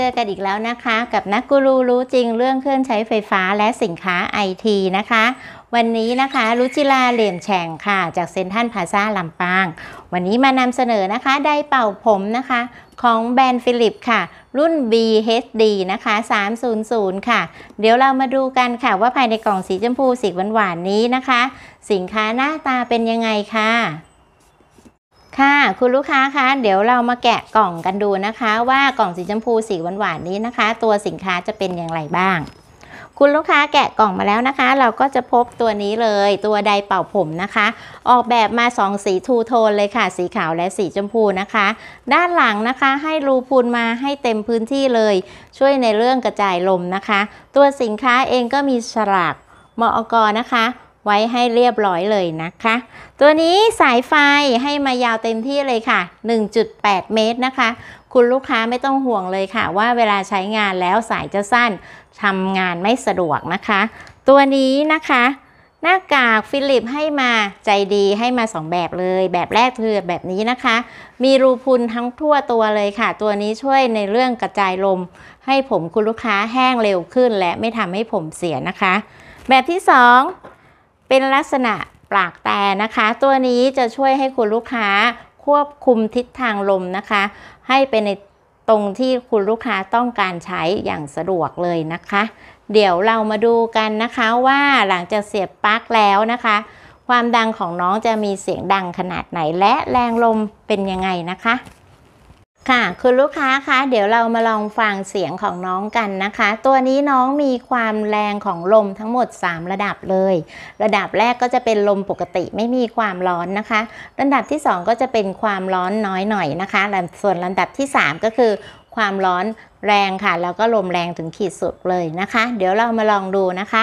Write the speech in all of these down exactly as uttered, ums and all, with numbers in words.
อกันอีกแล้วนะคะกับนักกูรูรู้จริงเรื่องเครื่องใช้ไฟฟ้าและสินค้า ไอ ที นะคะวันนี้นะคะรุจิราเหลี่ยมแฉ่งค่ะจากเซ็นทรัลพลาซ่าลำปางวันนี้มานำเสนอนะคะไดร์เป่าผมนะคะของแบรนด์ฟิลิปค่ะรุ่น บี เอช ดี นะคะสามศูนย์ศูนย์ค่ะเดี๋ยวเรามาดูกันค่ะว่าภายในกล่องสีชมพูสีหวานๆนี้นะคะสินค้าหน้าตาเป็นยังไงค่ะค่ะคุณลูกค้าคะเดี๋ยวเรามาแกะกล่องกันดูนะคะว่ากล่องสีชมพูสีหวานๆนี้นะคะตัวสินค้าจะเป็นอย่างไรบ้างคุณลูกค้าแกะกล่องมาแล้วนะคะเราก็จะพบตัวนี้เลยตัวไดร์เป่าผมนะคะออกแบบมาสองสีทูโทนเลยค่ะสีขาวและสีชมพูนะคะด้านหลังนะคะให้รูพุนมาให้เต็มพื้นที่เลยช่วยในเรื่องกระจายลมนะคะตัวสินค้าเองก็มีฉลากมอก.นะคะไว้ให้เรียบร้อยเลยนะคะตัวนี้สายไฟให้มายาวเต็มที่เลยค่ะ หนึ่งจุดแปด เมตรนะคะคุณลูกค้าไม่ต้องห่วงเลยค่ะว่าเวลาใช้งานแล้วสายจะสั้นทำงานไม่สะดวกนะคะตัวนี้นะคะหน้ากากฟิลิปให้มาใจดีให้มาสองแบบเลยแบบแรกคือแบบนี้นะคะมีรูพุนทั้งทั่วตัวเลยค่ะตัวนี้ช่วยในเรื่องกระจายลมให้ผมคุณลูกค้าแห้งเร็วขึ้นและไม่ทำให้ผมเสียนะคะแบบที่สองเป็นลักษณะปากแต่นะคะตัวนี้จะช่วยให้คุณลูกค้าควบคุมทิศทางลมนะคะให้เป็นในตรงที่คุณลูกค้าต้องการใช้อย่างสะดวกเลยนะคะเดี๋ยวเรามาดูกันนะคะว่าหลังจากเสียบปลั๊กแล้วนะคะความดังของน้องจะมีเสียงดังขนาดไหนและแรงลมเป็นยังไงนะคะค่ะคุณลูกค้าคะเดี๋ยวเรามาลองฟังเสียงของน้องกันนะคะตัวนี้น้องมีความแรงของลมทั้งหมดสามระดับเลยระดับแรกก็จะเป็นลมปกติไม่มีความร้อนนะคะระดับที่สองก็จะเป็นความร้อนน้อยหน่อยนะคะส่วนระดับที่สามก็คือความร้อนแรงค่ะแล้วก็ลมแรงถึงขีดสุดเลยนะคะเดี๋ยวเรามาลองดูนะคะ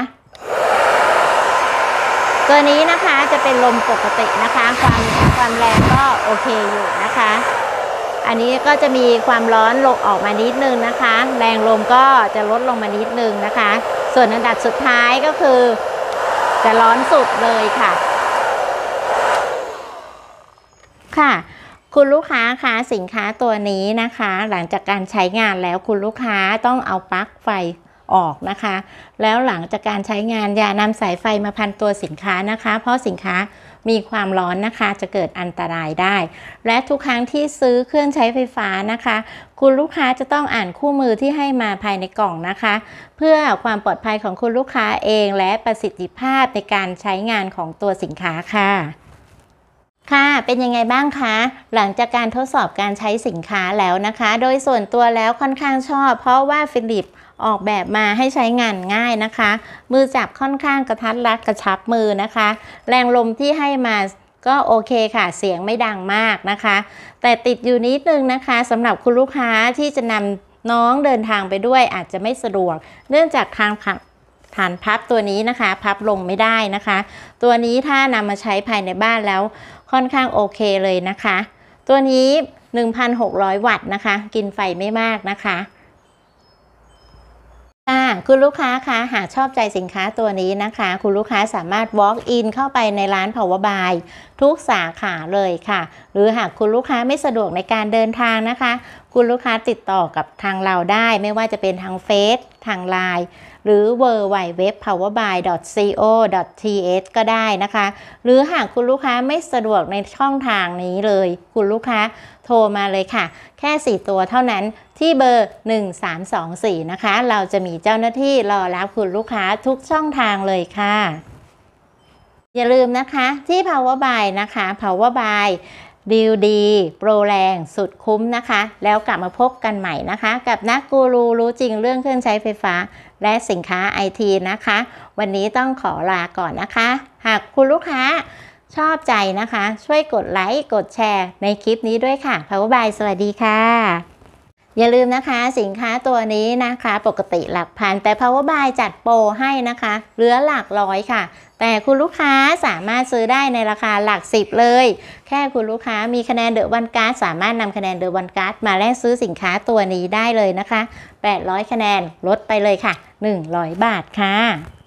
ตัวนี้นะคะจะเป็นลมปกตินะคะความความแรงก็โอเคอยู่นะคะอันนี้ก็จะมีความร้อนลงออกมานิดนึงนะคะแรงลมก็จะลดลงมานิดนึงนะคะส่วนอันดับสุดท้ายก็คือจะร้อนสุดเลยค่ะค่ะคุณลูกค้าคะสินค้าตัวนี้นะคะหลังจากการใช้งานแล้วคุณลูกค้าต้องเอาปลั๊กไฟออกนะคะแล้วหลังจากการใช้งานอย่านำสายไฟมาพันตัวสินค้านะคะเพราะสินค้ามีความร้อนนะคะจะเกิดอันตรายได้และทุกครั้งที่ซื้อเครื่องใช้ไฟฟ้านะคะคุณลูกค้าจะต้องอ่านคู่มือที่ให้มาภายในกล่องนะคะเพื่อความปลอดภัยของคุณลูกค้าเองและประสิทธิภาพในการใช้งานของตัวสินค้าค่ะค่ะเป็นยังไงบ้างคะหลังจากการทดสอบการใช้สินค้าแล้วนะคะโดยส่วนตัวแล้วค่อนข้างชอบเพราะว่าฟิลิปออกแบบมาให้ใช้งานง่ายนะคะมือจับค่อนข้างกระทัดรัดกระชับมือนะคะแรงลมที่ให้มาก็โอเคค่ะเสียงไม่ดังมากนะคะแต่ติดอยู่นิดนึงนะคะสำหรับคุณลูกค้าที่จะนำน้องเดินทางไปด้วยอาจจะไม่สะดวกเนื่องจากทางฐานพับตัวนี้นะคะพับลงไม่ได้นะคะตัวนี้ถ้านำมาใช้ภายในบ้านแล้วค่อนข้างโอเคเลยนะคะตัวนี้ หนึ่งพันหกร้อย วัตต์นะคะกินไฟไม่มากนะคะค่ะคุณลูกค้าคะหากชอบใจสินค้าตัวนี้นะคะคุณลูกค้าสามารถ walk in เข้าไปในร้าน Power Buy ทุกสาขาเลยค่ะหรือหากคุณลูกค้าไม่สะดวกในการเดินทางนะคะคุณลูกค้าติดต่อกับทางเราได้ไม่ว่าจะเป็นทางเฟซทางไลน์หรือ ดับเบิลยู ดับเบิลยู ดับเบิลยู ดอท พาวเวอร์ บาย ดอท ซี โอ ดอท ที เอช ก็ได้นะคะหรือหากคุณลูกค้าไม่สะดวกในช่องทางนี้เลยคุณลูกค้าโทรมาเลยค่ะแค่สี่ตัวเท่านั้นที่เบอร์หนึ่งสามสองสี่นะคะเราจะมีเจ้าหน้าที่รอรับคุณลูกค้าทุกช่องทางเลยค่ะอย่าลืมนะคะที่ Power Buy นะคะ Power Buy ดีลดีโปรแรงสุดคุ้มนะคะแล้วกลับมาพบกันใหม่นะคะกับนักกูรูรู้จริงเรื่องเครื่องใช้ไฟฟ้าและสินค้า ไอ ที นะคะวันนี้ต้องขอลาก่อนนะคะหากคุณลูกค้าชอบใจนะคะช่วยกดไลค์กดแชร์ในคลิปนี้ด้วยค่ะ Power Buy สวัสดีค่ะอย่าลืมนะคะสินค้าตัวนี้นะคะปกติหลักพันแต่ Power Buy จัดโปรให้นะคะเหลือหลักร้อยค่ะแต่คุณลูกค้าสามารถซื้อได้ในราคาหลักสิบเลยแค่คุณลูกค้ามีคะแนนเดอะวันการ์ดสามารถนำคะแนนเดอะวันการ์ดมาแลกซื้อสินค้าตัวนี้ได้เลยนะคะแปดร้อยคะแนนลดไปเลยค่ะหนึ่งร้อยบาทค่ะ